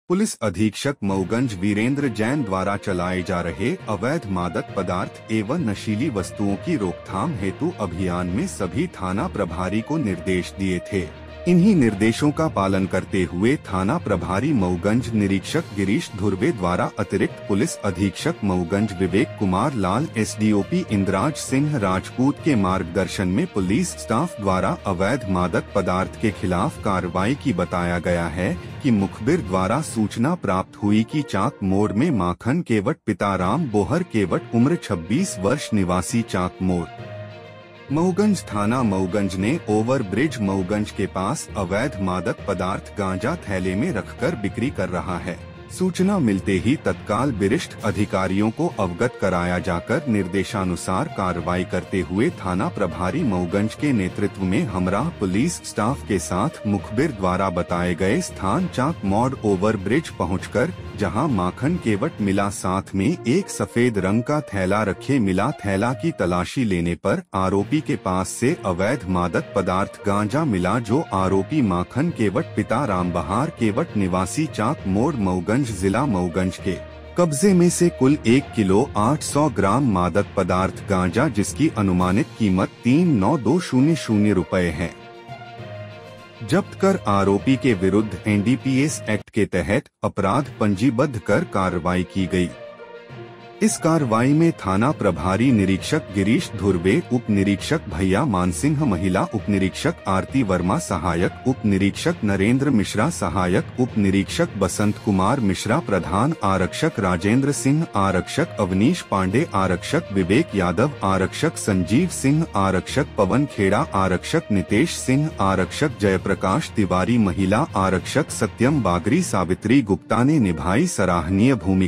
Police अधीक्षक मऊगंज वीरेंद्र जैन द्वारा चलाए जा रहे अवैध मादक पदार्थ एवं नशीली वस्तुओं की रोकथाम हेतु अभियान में सभी थाना प्रभारी को निर्देश दिए थे। इन्हीं निर्देशों का पालन करते हुए थाना प्रभारी मऊगंज निरीक्षक गिरीश धुर्वे द्वारा अतिरिक्त पुलिस अधीक्षक मऊगंज विवेक कुमार लाल, एसडीओपी इंद्राज सिंह राजपूत के मार्गदर्शन में पुलिस स्टाफ द्वारा अवैध मादक पदार्थ के खिलाफ कार्रवाई की बताया गया है कि मुखबिर द्वारा सूचना प्राप्त हुई कि चाक मोड़ में माखन केवट पिता राम बोहर केवट उम्र 26 वर्ष निवासी चाक मोड़ मऊगंज थाना मऊगंज ने ओवर ब्रिज मऊगंज के पास अवैध मादक पदार्थ गांजा थैले में रखकर बिक्री कर रहा है। सूचना मिलते ही तत्काल वरिष्ठ अधिकारियों को अवगत कराया जाकर निर्देशानुसार कार्रवाई करते हुए थाना प्रभारी मऊगंज के नेतृत्व में हमराह पुलिस स्टाफ के साथ मुखबिर द्वारा बताए गए स्थान चाक मोड़ ओवर ब्रिज पहुंचकर जहां माखन केवट मिला, साथ में एक सफेद रंग का थैला रखे मिला। थैला की तलाशी लेने पर आरोपी के पास से अवैध मादक पदार्थ गांजा मिला, जो आरोपी माखन केवट पिता राम बहार केवट निवासी चाक मोड़ मऊगंज जिला मऊगंज के कब्जे में से कुल 1 किलो 800 ग्राम मादक पदार्थ गांजा, जिसकी अनुमानित कीमत 39200 रुपए है, जब्त कर आरोपी के विरुद्ध एनडीपीएस एक्ट के तहत अपराध पंजीबद्ध कर कार्रवाई की गई। इस कार्रवाई में थाना प्रभारी निरीक्षक गिरीश धुर्वे, उप निरीक्षक भैया मानसिंह, महिला उप निरीक्षक आरती वर्मा सहायक, उप निरीक्षक नरेंद्र मिश्रा सहायक, उप निरीक्षक बसंत कुमार मिश्रा, प्रधान आरक्षक राजेंद्र सिंह, आरक्षक अवनीश पांडे, आरक्षक विवेक यादव, आरक्षक संजीव सिंह, आरक्षक पवन खेड़ा, आरक्षक नितेश सिंह, आरक्षक जयप्रकाश तिवारी, महिला आरक्षक सत्यम बागरी, सावित्री गुप्ता ने निभाई सराहनीय भूमिका।